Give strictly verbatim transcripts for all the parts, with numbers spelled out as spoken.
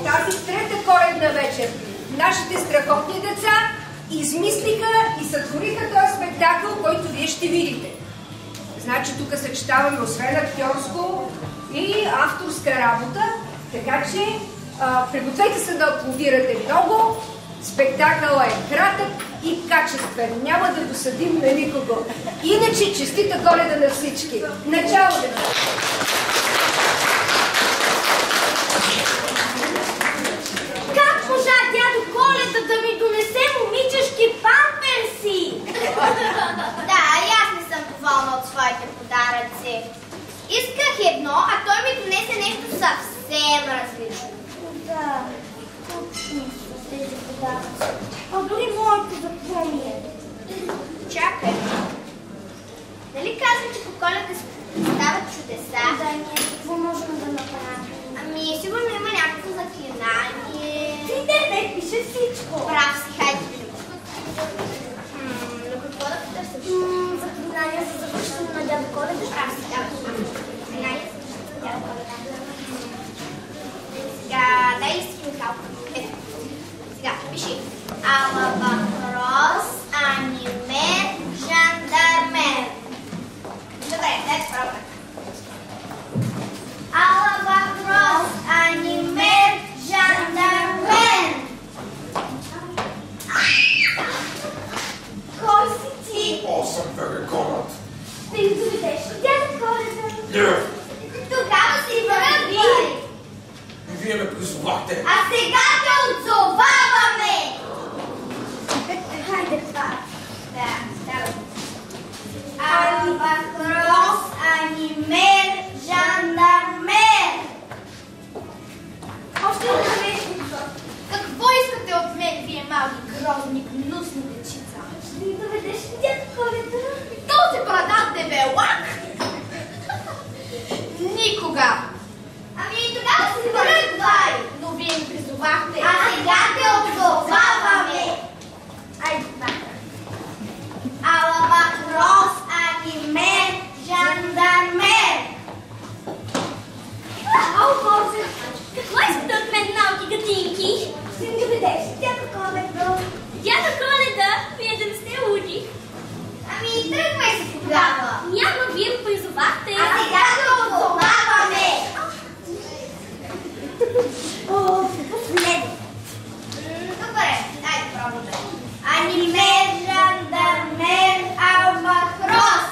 тази трета коледна вечер нашите страхотни деца измислиха и сътвориха този спектакъл, който вие ще видите. Значи тук съчетаваме освен актьорско и авторска работа, така че а, пригответе се да аплодирате много. Спектакълът е кратък и качествен. Няма да досадим на никого. Иначе честита Коледа на всички. Начало да... Как можа дядо Коледа да ми донесе момичешки памперси? Да, и аз не съм доволна от своите подаръци. Исках едно, а той ми донесе нещо съвсем различно. Да, точно са тези подаръци. А дори моето запомни. Чакай. Нали каза, че по Коледа стават чудеса? Да, ние какво можем да направим? Ами, сигурно има някакво заклинание. В интернет пише всичко. Прав си, хайде видим. Но какво да потърсим? Заклинание за завършване на дядо Коледа. Прав си, да. Заклинание за завършване на дядо Коледа. Сега, дай ли си химикалка? Ето. Сега, пиши. Алабахрос, анимер, жандармер. Добре, дай пробвай. Алабахрос, анимер, жандармер. Кой си ти? Аз съм Великонът. Ще ни доведеш ли дядо Коледа? Не! Тогава си върви. И вие ме призовахте. А сега те отзоваваме! Хайде, това. Да, става. Алабахрос, анимер, жандармер. Още не нещо. Какво искате от мен, вие малки грозни, гнусни дечица? Ще ни доведеш ли дядо Коледа? Този брадат дебелак? Никога! Ами и тогава си тръгвай! Но вие ми призовахте. А сега те отзоваваме! Айде, това. Алабахрос, анимер, жандармер. Ау, Боже! Какво искате от мен, малки гатинки? Ще ни доведеш ли дядо Коледа? Дядо Коледа, вие да не сте луди. Ами тръгвай си тогава. Няма, вие ме призовахте. А сега те отзоваваме! О, последно. Добре, дай да пробваме. Анимер, жандармер, албахрос.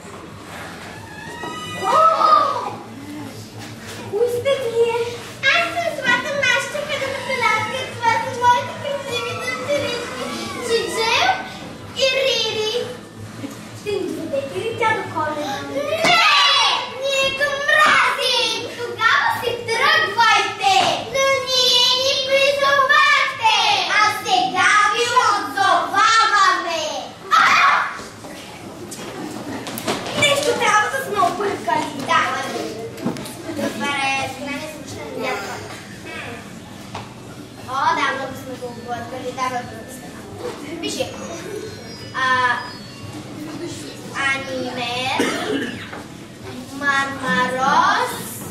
Кои сте вие? Аз съм злата мащака да напелятка. Това са моите красиви дъщерички. Чичел и Рири. Ще ни доведете ли дядо Коледа? Не! Ние го мразим! Тогава си тръгвайте! Но ние ни призовахте! А сега ви отзоваваме! Нещо трябва да сме объркали. Да, добре, сега не случва някаква. О, да, много сме го объркали. Да, бъдем. Пиши. А, анимер, мармарос,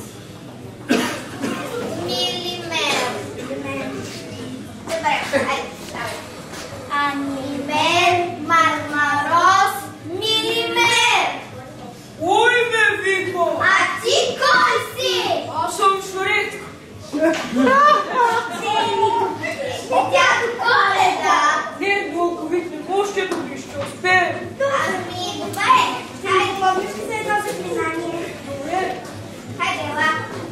милимер. Добре, айде, давай. Анимер, мармарос, милимер. Ой, бе, Вико! А ти кой си? Аз съм Шурик. Дядо Коледа. Не, много викне, още други ще успеем. Ами, добре. Хайде, помниш ли за едно заклинание? Добре. Хайде, ела.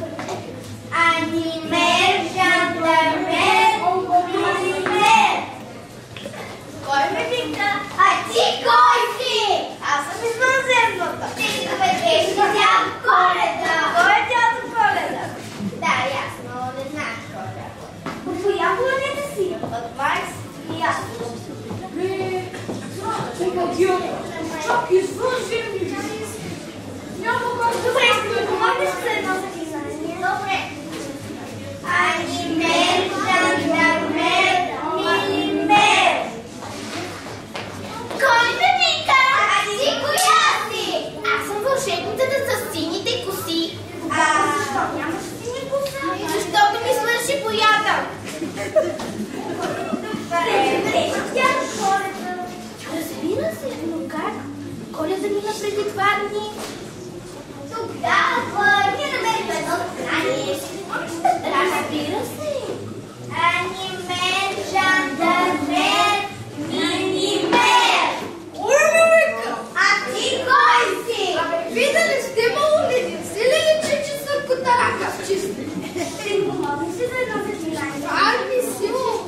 Анимер, жандармер, милимер. Кой ме вика? А ти кой си? Аз съм извънземната. Ти си доведеш ли дядо Коледа? Кой е дядо Коледа? Да, ясно, не знаеш кой е дядо Коледа. По коя планета си? От Марс и ясно. Бе, помагията. Чак извънземни. Няма как да... Добре, ще ми помогнеш за едно заклинание. Добре. Анимер, жандармер, милимер. Кой ме вика? А ти коя си? Аз съм вълшебницата с сините коси. А защо нямаш сини коса? Защото ми свърши боята. гражданина преди два дни? Тогава ние намерим едно заклинание. Разбира се. Анимер, жандармер, минимер. Уймика! А ти кой си? Абе, видали сте малоледи? Се ли личи, че съм котарака в чисти? Ще ми помогнеш ли за едно заклинание? Арми сило!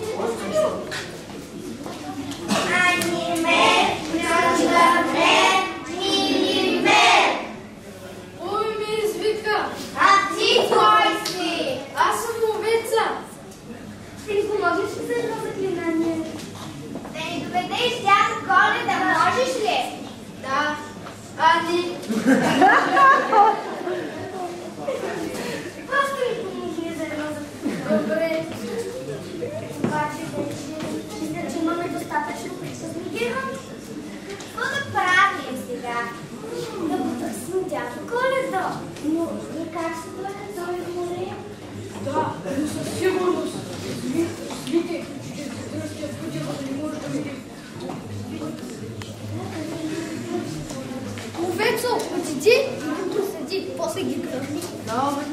Анимер, жандармер, минимер. Ой, ми извика! А ти кой си? Аз съм овеца! Ще ми помогнеш ли за едно заклинание? Да ни доведеш дядо Коледа, можеш ли? Да. Ани. Просто ми помогни за едно заклинание. Добре. Обаче вече мисля, че имаме достатъчно присъзнигиран. Какво да правим сега? Да потърсим дядо Коледа. Но ние как ще дойдем до море? Да, но със сигурност. Злите, че задръстия в пътя, да не може да видим. Овецо, отиди, като седи, после ги гръхни. Добре.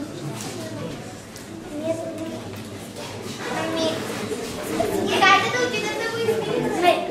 Ами, хайде да отидем да го изпитаме.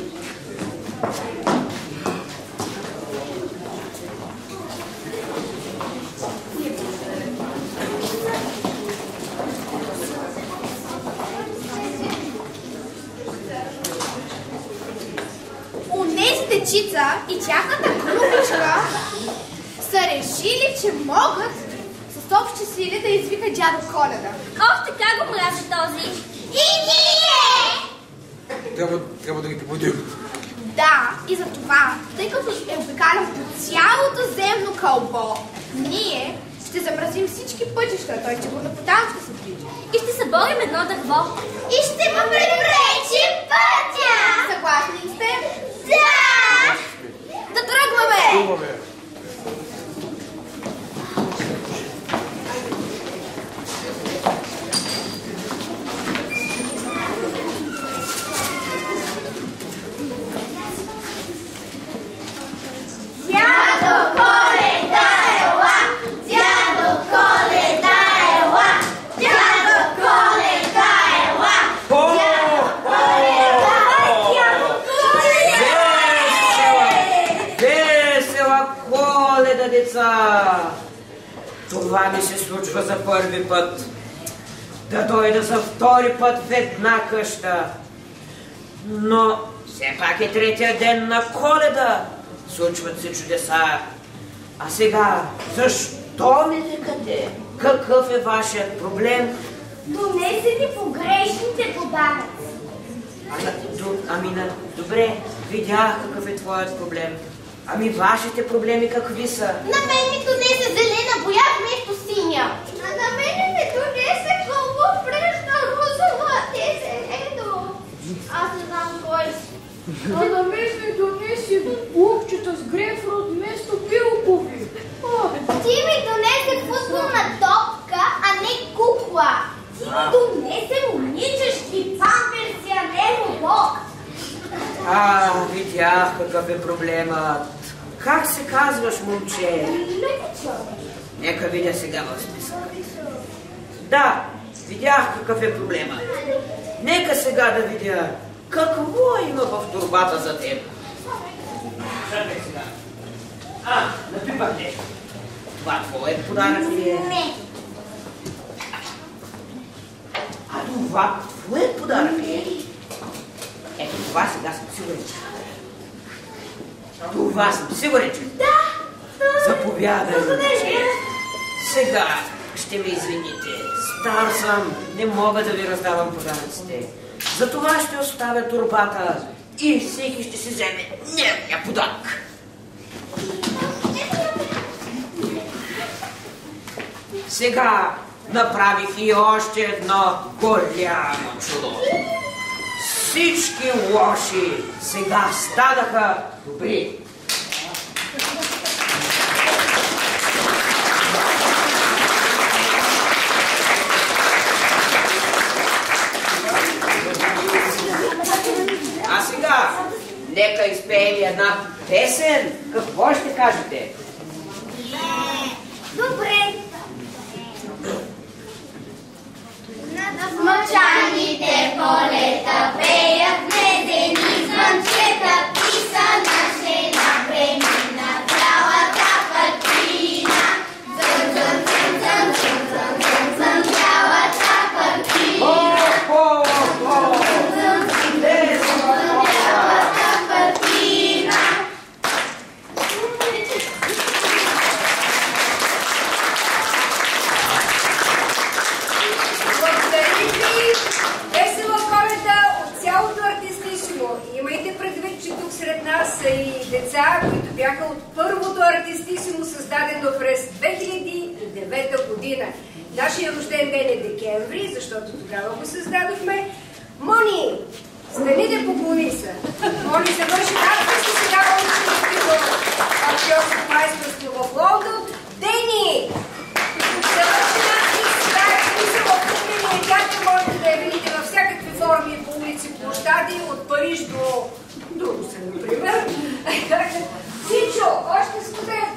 Онези дечица и тяхната групичка са решили, че могат с общи сили да извикат дядо Коледа. Ох, така го мразя този. И ние! Трябва, трябва да ги побудим. Да, и за това, тъй като е обикалям по цялото земно кълбо, ние ще замразим всички пътища, той ще го нападам, ще се прича. И ще съборим едно дърво. И ще му препречим пътя! Съгласни сте? Да! Да тръгваме! Чуваме. Дядо Коледа, ела! Дядо Коледа, ела! Дядо Коледа, ела! О! Весела Коледа, деца! Това ми се случва за първи път. Да дойда за втори път в една къща. Но все пак е третия ден на Коледа. Случват се чудеса. А сега, защо ми викате? Какъв е вашият проблем? Донесе ни погрешните подаръци. Ами, ду- ами на, добре, видях какъв е твоят проблем. Ами вашите проблеми какви са? На мен ми донесе зелена боя вместо синя. А на мен ми донесе кълбо прежда розова, те зелено. Аз не знам кой си. А на мен ми донеси лукчета с грейпфрут вместо пилкови. О, Ти ми донесе футболна топка, а не кукла. Ти ми донесе момичешки памперси, а не робот. А, видях какъв е проблемът. Как се казваш, момче? Лючо. Нека видя сега в списъка. Да, видях какъв е проблемът. Нека сега да видя какво има в торбата за теб. Чакай сега. А, например нещо. Това твоят подарък ли е? Не. А това твоят подарък ли е? Ето това сега съм сигурен. Това съм сигурен, че... Да. Заповядай. Благодаря. Сега ще ме извините. Стар съм, не мога да ви раздавам подаръците. Затова ще оставя торбата и всеки ще си вземе нейния подарък. Сега направих и още едно голямо чудо. Всички лоши сега станаха добри. А сега, нека изпеем една Песен, какво ще кажете? Добре. В мълчаните полета пеят медени звънчета, писана жена премина цялата картина. Зън, зън, зън, зън, зън, зън, зън, зън, цялата картина. Хо, хо, хо! Де са Цялата картина. Благодарим ви! Весела Коледа от цялото артистисимо. Имайте предвид, че тук сред нас са и деца, които бяха от първото артистисимо, създадено през две хиляди и девета година. Нашия рожден ден е декември, защото тогава го създадохме. Мони, стани да поклони се. Мони се върши. Аз също сега ученици в актьорско майсторство в Лондон. Дени! Завършена и стая смисъл от купения дядка, можете да я видите във всякакви форми по улици, площади, от Париж до до Русе, например. Сичо, още студент.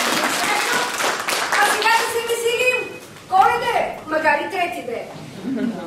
А сега да се веселим. Коледа, макар и трети ден.